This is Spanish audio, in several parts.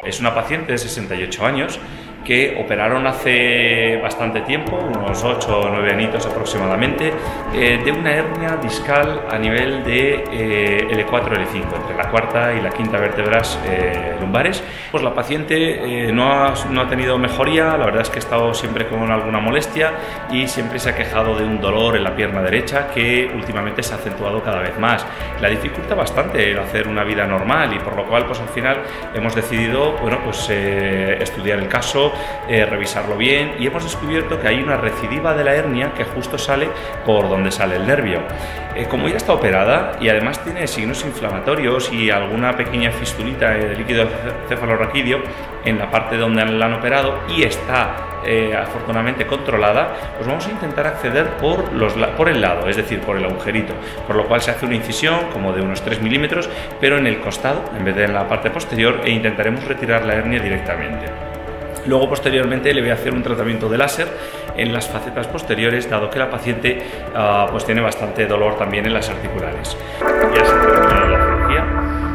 Es una paciente de 68 años que operaron hace bastante tiempo, unos 8 o 9 añitos aproximadamente, de una hernia discal a nivel de L4, L5, entre la cuarta y la quinta vértebras lumbares. Pues la paciente no ha tenido mejoría, la verdad es que ha estado siempre con alguna molestia y siempre se ha quejado de un dolor en la pierna derecha que últimamente se ha acentuado cada vez más. La dificulta bastante el hacer una vida normal y por lo cual pues al final hemos decidido estudiar el caso, revisarlo bien y hemos descubierto que hay una recidiva de la hernia que justo sale por donde sale el nervio. Como ya está operada y además tiene signos inflamatorios y alguna pequeña fistulita de líquido cefalorraquídeo en la parte donde la han operado y está afortunadamente controlada, pues vamos a intentar acceder por el lado, es decir, por el agujerito, por lo cual se hace una incisión como de unos 3 milímetros, pero en el costado en vez de en la parte posterior, e intentaremos retirar la hernia directamente. Luego, posteriormente, le voy a hacer un tratamiento de láser en las facetas posteriores, dado que la paciente pues tiene bastante dolor también en las articulares. Ya se ha terminado la cirugía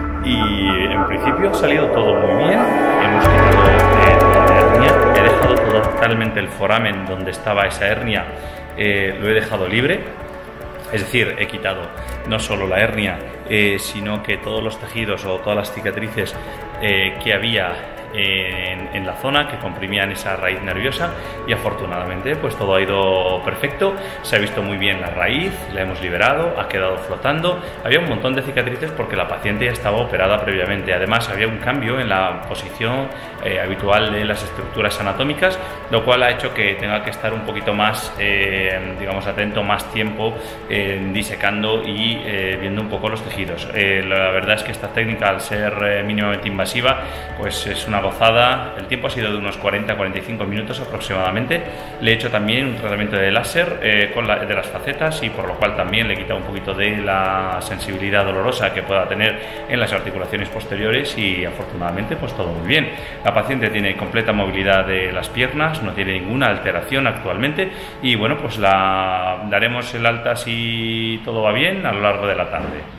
y en principio ha salido todo muy bien. Hemos quitado la hernia, he dejado totalmente el foramen donde estaba esa hernia, lo he dejado libre. Es decir, he quitado no solo la hernia, sino que todos los tejidos o todas las cicatrices que había en la zona que comprimían esa raíz nerviosa, y afortunadamente pues todo ha ido perfecto. Se ha visto muy bien la raíz, la hemos liberado, ha quedado flotando. Había un montón de cicatrices porque la paciente ya estaba operada previamente. Además había un cambio en la posición habitual de las estructuras anatómicas, lo cual ha hecho que tenga que estar un poquito más digamos atento, más tiempo disecando y viendo un poco los tejidos. La verdad es que esta técnica, al ser mínimamente invasiva, pues es una gozada. El tiempo ha sido de unos 40-45 minutos aproximadamente. Le he hecho también un tratamiento de láser de las facetas, y por lo cual también le he quitado un poquito de la sensibilidad dolorosa que pueda tener en las articulaciones posteriores, y afortunadamente pues todo muy bien. La paciente tiene completa movilidad de las piernas, no tiene ninguna alteración actualmente, y bueno, pues la daremos el alta si todo va bien a lo largo de la tarde.